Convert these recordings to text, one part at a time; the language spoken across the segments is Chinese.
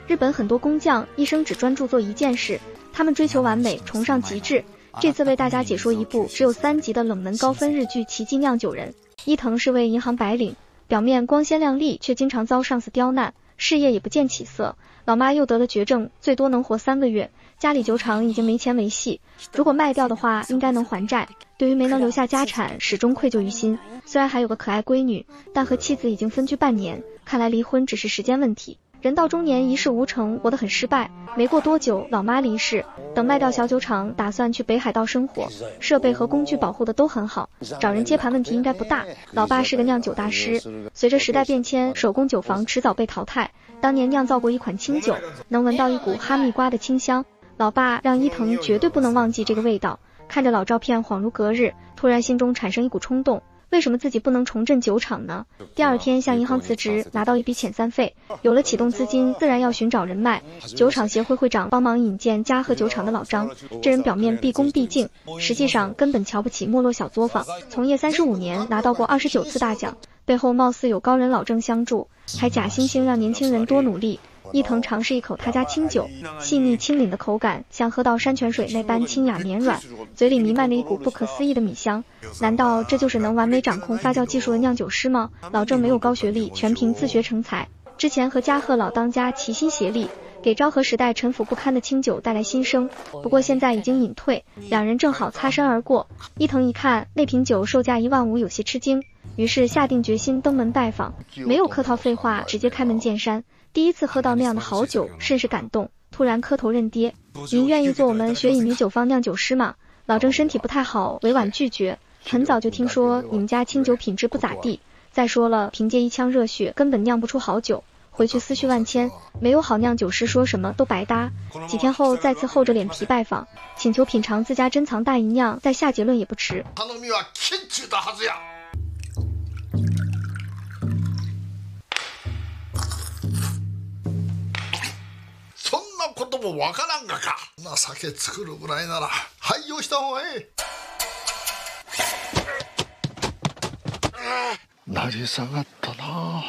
日本很多工匠一生只专注做一件事，他们追求完美，崇尚极致。这次为大家解说一部只有3集的冷门高分日剧《奇迹酿酒人》。伊藤是位银行白领，表面光鲜亮丽，却经常遭上司刁难，事业也不见起色。老妈又得了绝症，最多能活3个月。家里酒厂已经没钱维系，如果卖掉的话，应该能还债。对于没能留下家产，始终愧疚于心。虽然还有个可爱闺女，但和妻子已经分居半年，看来离婚只是时间问题。人到中年一事无成，活得很失败。没过多久，老妈离世，等卖掉小酒厂，打算去北海道生活，设备和工具保护的都很好，找人接盘问题应该不大。老爸是个酿酒大师，随着时代变迁，手工酒坊迟早被淘汰。当年酿造过一款清酒，能闻到一股哈密瓜的清香。老爸让伊藤绝对不能忘记这个味道。看着老照片恍如隔日，突然心中产生一股冲动。为什么自己不能重振酒厂呢？第2天向银行辞职，拿到一笔遣散费，有了启动资金，自然要寻找人脉。酒厂协会会长帮忙引荐嘉禾酒厂的老张，这人表面毕恭毕敬，实际上根本瞧不起没落小作坊。从业35年，拿到过29次大奖，背后貌似有高人老郑相助，还假惺惺让年轻人多努力。伊藤尝试一口他家清酒，细腻清凜的口感，像喝到山泉水那般清雅绵软，嘴里弥漫着一股不可思议的米香。难道这就是能完美掌控发酵技术的酿酒师吗？老郑没有高学历，全凭自学成才。之前和嘉禾老当家齐心协力，给昭和时代陈腐不堪的清酒带来新生。不过现在已经隐退，两人正好擦身而过。伊藤一看那瓶酒售价1万5，有些吃惊，于是下定决心登门拜访，没有客套废话，直接开门见山。第一次喝到那样的好酒，甚是感动，突然磕头认爹。您愿意做我们雪乙女酒坊酿酒师吗？老郑身体不太好，委婉拒绝。很早就听说你们家清酒品质不咋地，再说了，凭借一腔热血根本酿不出好酒。回去思绪万千，没有好酿酒师说什么都白搭。几天后再次厚着脸皮拜访，请求品尝自家珍藏大吟酿，再下结论也不迟。 こともわからんがか。酒作るぐらいなら廃業した方がええ。成り下がったな。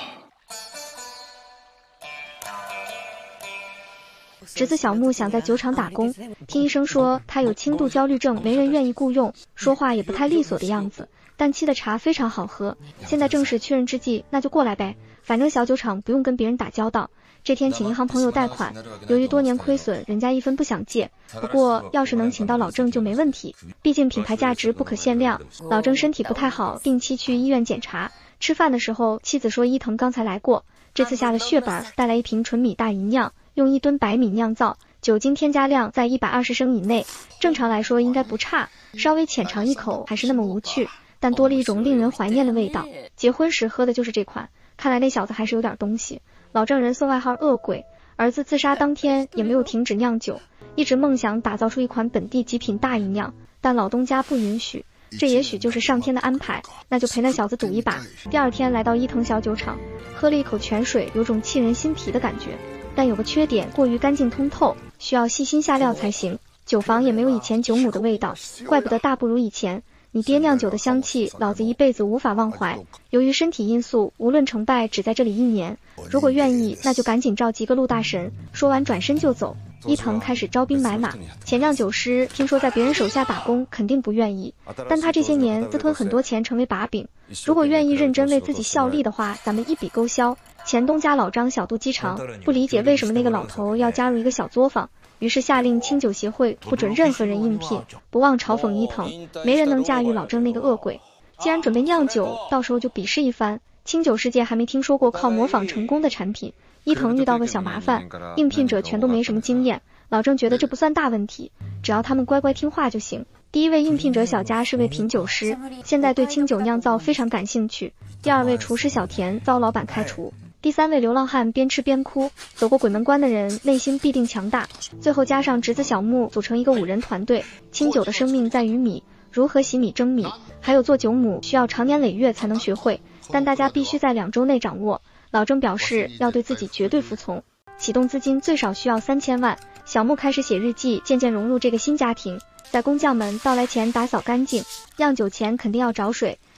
侄子小木想在酒厂打工，听医生说他有轻度焦虑症，没人愿意雇佣，说话也不太利索的样子。但沏的茶非常好喝，现在正是确认之际，那就过来呗，反正小酒厂不用跟别人打交道。这天请银行朋友贷款，由于多年亏损，人家一分不想借。不过要是能请到老郑就没问题，毕竟品牌价值不可限量。老郑身体不太好，定期去医院检查。吃饭的时候，妻子说伊藤刚才来过，这次下了血本，带来一瓶纯米大吟酿，用1吨白米酿造，酒精添加量在120升以内，正常来说应该不差。稍微浅尝一口还是那么无趣，但多了一种令人怀念的味道。结婚时喝的就是这款，看来那小子还是有点东西。老郑人送外号恶鬼，儿子自杀当天也没有停止酿酒，一直梦想打造出一款本地极品大吟酿，但老东家不允许。这也许就是上天的安排，那就陪那小子赌一把。第2天来到伊藤小酒厂，喝了一口泉水，有种沁人心脾的感觉，但有个缺点，过于干净通透，需要细心下料才行。酒房也没有以前酒母的味道，怪不得大不如以前。你爹酿酒的香气，老子一辈子无法忘怀。由于身体因素，无论成败，只在这里1年。如果愿意，那就赶紧召集个陆大神。说完转身就走。伊藤开始招兵买马，前酿酒师听说在别人手下打工肯定不愿意，但他这些年自吞很多钱成为把柄，如果愿意认真为自己效力的话，咱们一笔勾销。前东家老张小肚鸡肠，不理解为什么那个老头要加入一个小作坊，于是下令清酒协会不准任何人应聘，不忘嘲讽伊藤，没人能驾驭老郑那个恶鬼。既然准备酿酒，到时候就比试一番。清酒世界还没听说过靠模仿成功的产品，伊藤遇到个小麻烦，应聘者全都没什么经验。老郑觉得这不算大问题，只要他们乖乖听话就行。第1位应聘者小佳是位品酒师，现在对清酒酿造非常感兴趣。第2位厨师小田遭老板开除。第3位流浪汉边吃边哭，走过鬼门关的人内心必定强大。最后加上侄子小木，组成一个5人团队。清酒的生命在于米，如何洗米蒸米，还有做酒母需要长年累月才能学会，但大家必须在2周内掌握。老郑表示要对自己绝对服从，启动资金最少需要3000万。小木开始写日记，渐渐融入这个新家庭，在工匠们到来前打扫干净，酿酒前肯定要找水，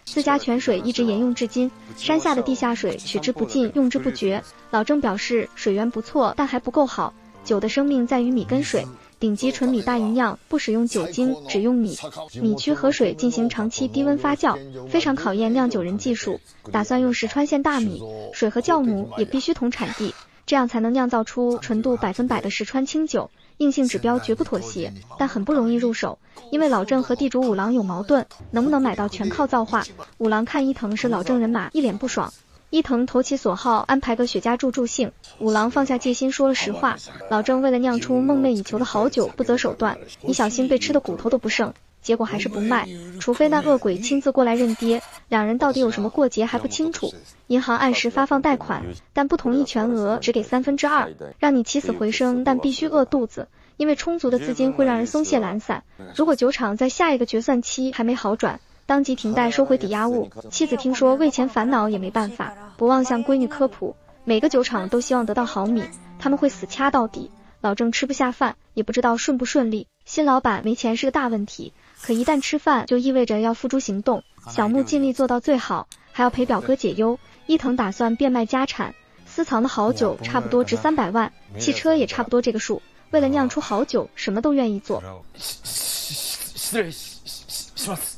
自家泉水一直沿用至今，山下的地下水取之不尽，用之不绝。老郑表示，水源不错，但还不够好。酒的生命在于米跟水，顶级纯米大吟酿不使用酒精，只用米曲和水进行长期低温发酵，非常考验酿酒人技术。打算用石川县大米，水和酵母也必须同产地，这样才能酿造出纯度100%的石川清酒。硬性指标绝不妥协，但很不容易入手，因为老郑和地主五郎有矛盾，能不能买到全靠造化。五郎看伊藤是老郑人马，一脸不爽。伊藤投其所好，安排个雪茄助助兴。五郎放下戒心，说了实话。老郑为了酿出梦寐以求的好酒，不择手段，一小心被吃的骨头都不剩。结果还是不卖，除非那恶鬼亲自过来认爹。两人到底有什么过节还不清楚。银行按时发放贷款，但不同意全额，只给2/3，让你起死回生，但必须饿肚子。因为充足的资金会让人松懈懒散。如果酒厂在下一个决算期还没好转，当即停贷收回抵押物。妻子听说为钱烦恼也没办法，不忘向闺女科普，每个酒厂都希望得到好米，他们会死掐到底。老郑吃不下饭，也不知道顺不顺利。新老板没钱是个大问题，可一旦吃饭就意味着要付诸行动。小木尽力做到最好，还要陪表哥解忧。伊藤打算变卖家产，私藏的好酒差不多值300万，汽车也差不多这个数。为了酿出好酒，什么都愿意做。 失礼します。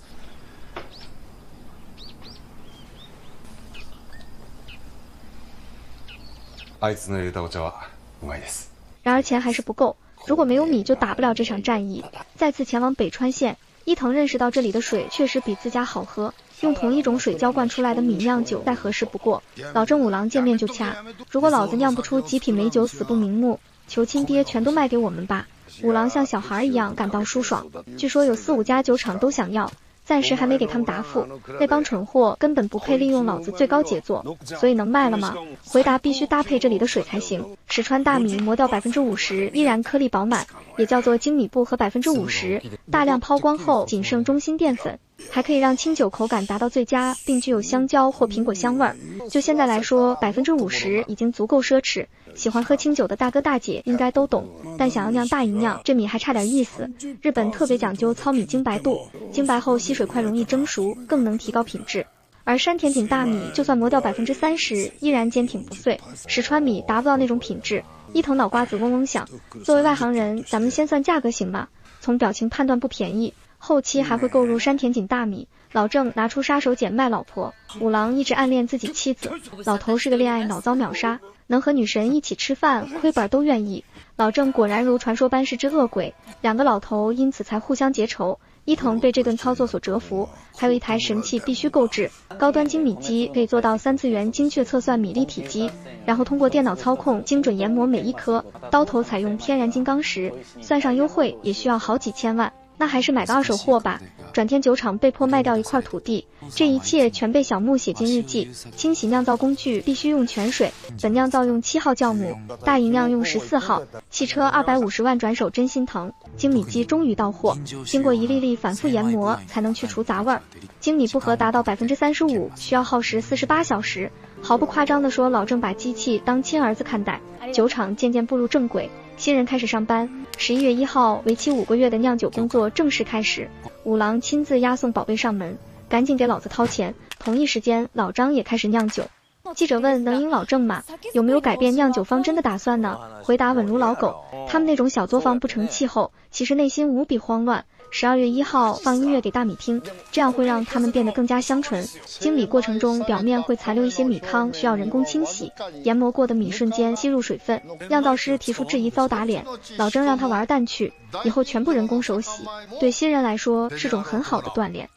あいつの入れたお茶はうまいです。 然而钱还是不够，如果没有米就打不了这场战役。再次前往北川县，伊藤认识到这里的水确实比自家好喝，用同一种水浇灌出来的米酿酒再合适不过。老郑五郎见面就掐，如果老子酿不出极品美酒死不瞑目，求亲爹全都卖给我们吧。五郎像小孩一样感到舒爽，据说有4、5家酒厂都想要，暂时还没给他们答复。那帮蠢货根本不配利用老子最高杰作，所以能卖了吗？回答必须搭配这里的水才行。石川大米磨掉50%，依然颗粒饱满，也叫做精米布和50%，大量抛光后仅剩中心淀粉，还可以让清酒口感达到最佳，并具有香蕉或苹果香味儿。就现在来说，50%已经足够奢侈。喜欢喝清酒的大哥大姐应该都懂，但想要酿大吟酿，这米还差点意思。日本特别讲究糙米精白度，精白后吸水快，容易蒸熟，更能提高品质。而山田锦大米就算磨掉30%，依然坚挺不碎。石川米达不到那种品质。伊藤脑瓜子嗡嗡响，作为外行人，咱们先算价格行吗？从表情判断不便宜，后期还会购入山田锦大米。老郑拿出杀手锏卖老婆，五郎一直暗恋自己妻子，老头是个恋爱脑遭秒杀，能和女神一起吃饭亏本都愿意。老郑果然如传说般是只恶鬼，两个老头因此才互相结仇。伊藤被这顿操作所折服，还有一台神器必须购置，高端精米机可以做到3次元精确测算米粒体积，然后通过电脑操控精准研磨每一颗。刀头采用天然金刚石，算上优惠也需要好几千万。那还是买个二手货吧。转天酒厂被迫卖掉一块土地，这一切全被小木写进日记。清洗酿造工具必须用泉水，本酿造用7号酵母，大吟酿用14号。汽车250万转手真心疼。精米机终于到货，经过一粒粒反复研磨才能去除杂味儿。精米不合达到35%，需要耗时48小时。毫不夸张地说，老郑把机器当亲儿子看待。酒厂渐渐步入正轨，新人开始上班。11月1号，为期5个月的酿酒工作正式开始。五郎亲自押送宝贝上门，赶紧给老子掏钱。同一时间，老张也开始酿酒。记者问能赢老郑吗？有没有改变酿酒方针的打算呢？回答稳如老狗。他们那种小作坊不成气候，其实内心无比慌乱。12月1号放音乐给大米听，这样会让它们变得更加香醇。精米过程中表面会残留一些米糠，需要人工清洗。研磨过的米瞬间吸入水分，酿造师提出质疑遭打脸，老郑让他玩蛋去，以后全部人工手洗。对新人来说是种很好的锻炼。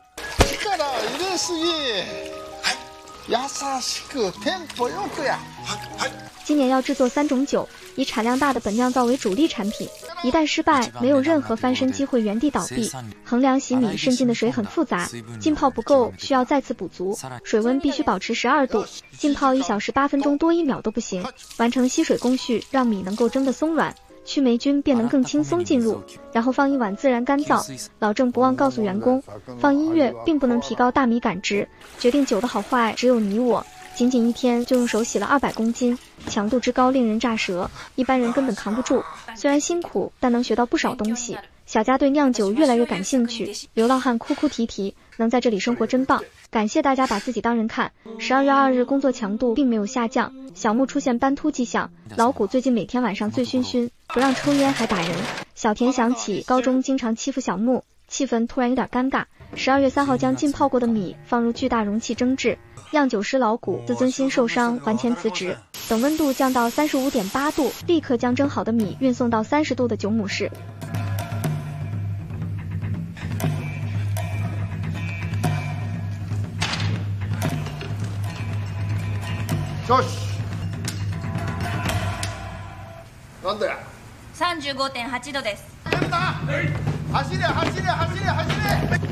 今年要制作3种酒，以产量大的本酿造为主力产品。一旦失败，没有任何翻身机会，原地倒闭。衡量洗米渗进的水很复杂，浸泡不够，需要再次补足。水温必须保持12度，浸泡1小时8分钟多1秒都不行。完成吸水工序，让米能够蒸得松软，去霉菌便能更轻松进入。然后放一碗自然干燥。老郑不忘告诉员工，放音乐并不能提高大米感知，决定酒的好坏只有你我。仅仅1天就用手洗了200公斤，强度之高令人炸舌，一般人根本扛不住。虽然辛苦，但能学到不少东西。小佳对酿酒越来越感兴趣，流浪汉哭哭啼啼，能在这里生活真棒。 感谢大家把自己当人看。12月2日工作强度并没有下降，小木出现斑秃迹象，老谷最近每天晚上醉醺醺，不让抽烟还打人。小田想起高中经常欺负小木，气氛突然有点尴尬。12月3号将浸泡过的米放入巨大容器蒸制，酿酒师老谷自尊心受伤，还钱辞职。等温度降到 35.8 度，立刻将蒸好的米运送到30度的酒母室。 よし。なんだよ。 35.8 度です。 出た。走れ走れ走れ走れ。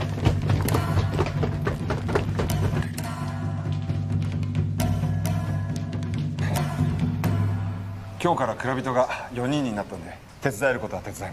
今日から蔵人が4人になったんで手伝えることは手伝います。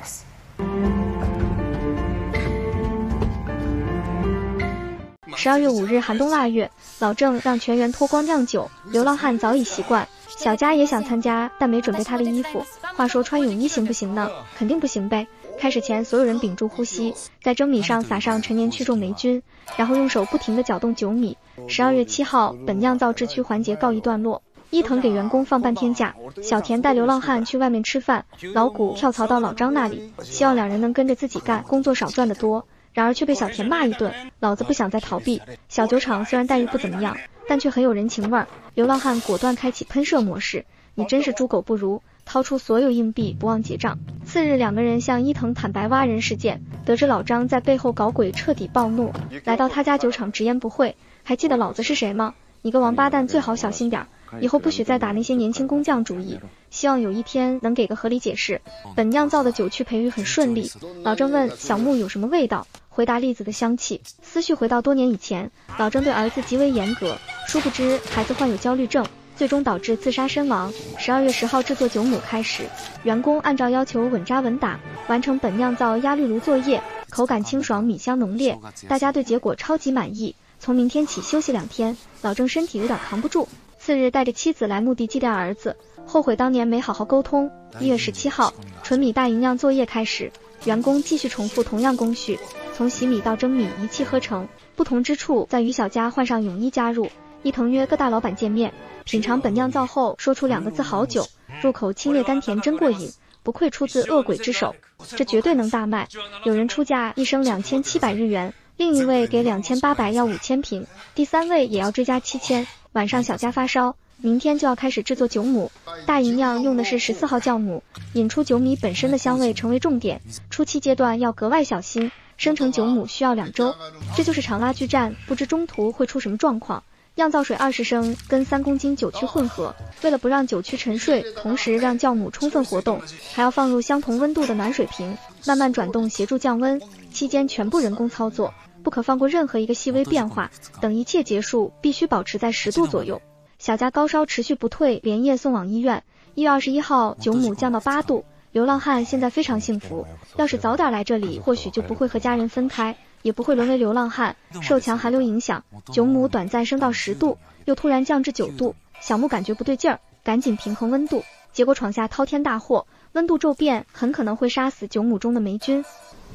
12月5日寒冬腊月，老郑让全员脱光酿酒，流浪汉早已习惯。小佳也想参加，但没准备他的衣服。话说穿泳衣行不行呢？肯定不行呗。开始前，所有人屏住呼吸，在蒸米上撒上陈年去重霉菌，然后用手不停地搅动酒米。12月7号，本酿造制区环节告一段落。伊藤给员工放半天假，小田带流浪汉去外面吃饭，老谷跳槽到老张那里，希望两人能跟着自己干，工作少赚得多。然而却被小田骂一顿，老子不想再逃避。小酒厂虽然待遇不怎么样，但却很有人情味儿。流浪汉果断开启喷射模式，你真是猪狗不如，掏出所有硬币不忘结账。次日，两个人向伊藤坦白挖人事件，得知老张在背后搞鬼，彻底暴怒，来到他家酒厂直言不讳。还记得老子是谁吗？你个王八蛋，最好小心点，以后不许再打那些年轻工匠主意。希望有一天能给个合理解释。本酿造的酒曲培育很顺利。老郑问小木有什么味道，回答栗子的香气。思绪回到多年以前，老郑对儿子极为严格，殊不知孩子患有焦虑症，最终导致自杀身亡。12月10号制作酒母开始，员工按照要求稳扎稳打，完成本酿造压绿炉作业，口感清爽，米香浓烈，大家对结果超级满意。从明天起休息2天，老郑身体有点扛不住。次日带着妻子来墓地祭奠儿子，后悔当年没好好沟通。1月17号，纯米大吟酿作业开始，员工继续重复同样工序，从洗米到蒸米一气呵成。不同之处在于小佳换上泳衣加入。伊藤约各大老板见面，品尝本酿造后说出2个字：好酒，入口清冽甘甜，真过瘾，不愧出自恶鬼之手，这绝对能大卖。有人出价1升2700日元，另一位给2800，要5000瓶，第3位也要追加7000。晚上小佳发烧，明天就要开始制作酒母。大吟酿用的是14号酵母，引出酒米本身的香味成为重点，初期阶段要格外小心，生成酒母需要2周。这就是场拉锯战，不知中途会出什么状况。酿造水20升跟3公斤酒曲混合，为了不让酒曲沉睡，同时让酵母充分活动，还要放入相同温度的暖水瓶，慢慢转动协助降温，期间全部人工操作，不可放过任何一个细微变化。等一切结束，必须保持在10度左右。小佳高烧持续不退，连夜送往医院。1月21号，酒母降到8度。流浪汉现在非常幸福，要是早点来这里，或许就不会和家人分开，也不会沦为流浪汉。受强寒流影响，酒母短暂升到10度，又突然降至9度。小木感觉不对劲儿，赶紧平衡温度，结果闯下滔天大祸，温度骤变很可能会杀死酒母中的霉菌。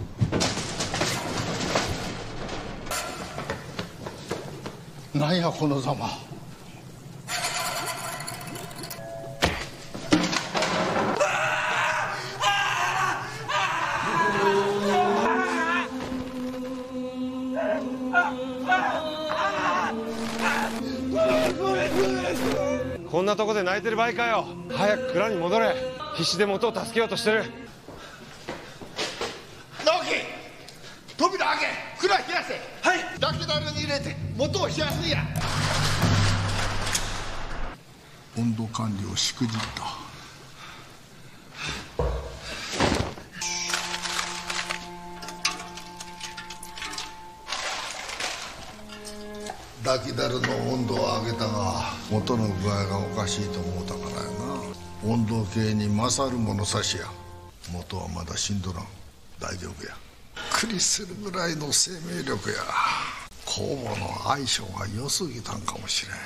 なんやこのざま。 こんなとこで泣いてる場合かよ。早く蔵に戻れ。必死で元を助けようとしてる。 直樹、扉開け、蔵冷やせ。はい。ラキダルに入れて元を冷やすんや。温度管理をしくじった。ラキダルの温度を上げたが元の具合がおかしいと思うたからやな。温度計に勝る物差しや。元はまだ死んどらん。大丈夫や。びっくりするぐらいの生命力や。酵母の相性が良すぎたんかもしれん。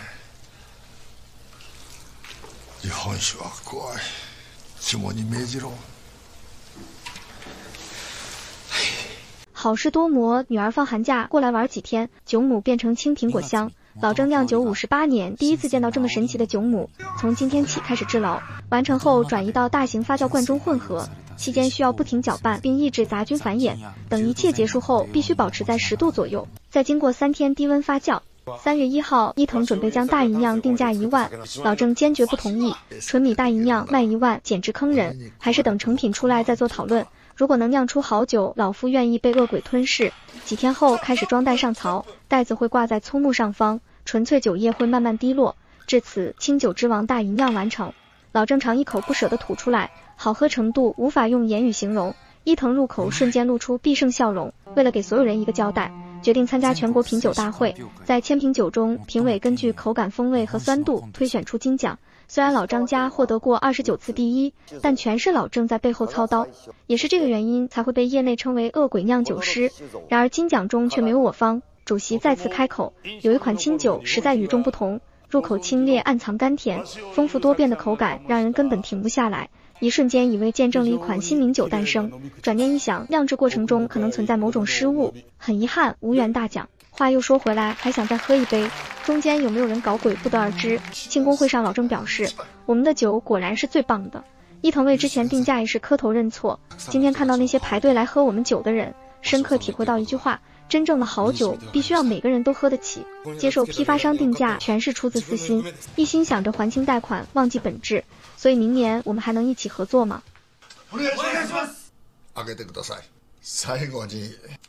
日本酒は怖い。肝に銘じろ。 好事多磨，女儿放寒假过来玩几天，酒母变成青苹果香。老郑酿酒58年，第一次见到这么神奇的酒母。从今天起开始制牢，完成后转移到大型发酵罐中混合，期间需要不停搅拌并抑制杂菌繁衍。等一切结束后，必须保持在10度左右，再经过3天低温发酵。3月1号，伊藤准备将大吟酿定价1万，老郑坚决不同意。纯米大吟酿卖1万，简直坑人，还是等成品出来再做讨论。如果能酿出好酒，老夫愿意被恶鬼吞噬。几天后开始装袋上槽，袋子会挂在粗木上方，纯粹酒液会慢慢滴落。至此，清酒之王大吟酿完成。老郑尝一口不舍得吐出来，好喝程度无法用言语形容。伊藤入口瞬间露出必胜笑容，为了给所有人一个交代，决定参加全国品酒大会。在1000瓶酒中，评委根据口感、风味和酸度推选出金奖。虽然老张家获得过29次第一，但全是老郑在背后操刀，也是这个原因才会被业内称为恶鬼酿酒师。然而金奖中却没有我方，主席再次开口，有一款清酒实在与众不同，入口清冽，暗藏甘甜，丰富多变的口感让人根本停不下来。一瞬间以为见证了一款新名酒诞生，转念一想，酿制过程中可能存在某种失误，很遗憾无缘大奖。话又说回来，还想再喝一杯，中间有没有人搞鬼不得而知。庆功会上老郑表示，我们的酒果然是最棒的。伊藤为之前定价也是磕头认错，今天看到那些排队来喝我们酒的人，深刻体会到一句话，真正的好酒必须要每个人都喝得起。接受批发商定价全是出自私心，一心想着还清贷款，忘记本质。所以明年我们还能一起合作吗？ お願いします。開けてください。最後に、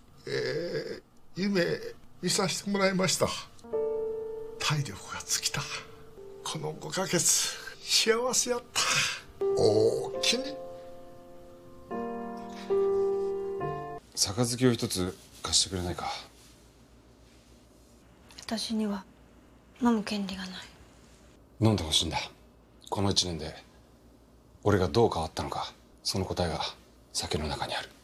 夢見させてもらいました。体力が尽きた。この5ヶ月幸せやった。おおきに。 杯を一つ貸してくれないか。 私には飲む権利がない。 飲んでほしいんだ。この1年で俺がどう変わったのか、その答えが酒の中にある。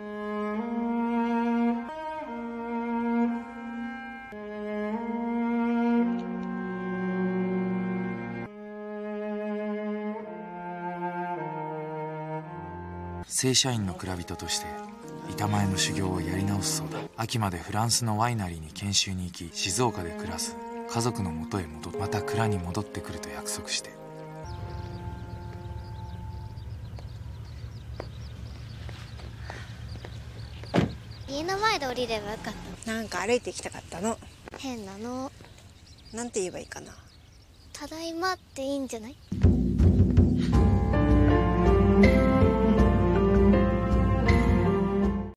正社員の蔵人として板前の修行をやり直すそうだ。秋までフランスのワイナリーに研修に行き、静岡で暮らす家族の元へ戻って、また蔵に戻ってくると約束して。 家の前で降りればよかった。 なんか歩いて行きたかったの。 変なの。 なんて言えばいいかな。 ただいまっていいんじゃない？